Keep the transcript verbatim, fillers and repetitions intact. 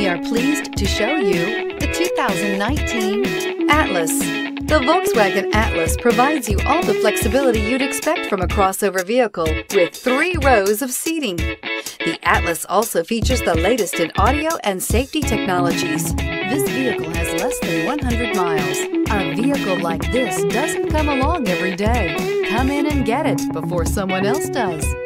We are pleased to show you the two thousand nineteen Atlas. The Volkswagen Atlas provides you all the flexibility you'd expect from a crossover vehicle with three rows of seating. The Atlas also features the latest in audio and safety technologies. This vehicle has less than one hundred miles. A vehicle like this doesn't come along every day. Come in and get it before someone else does.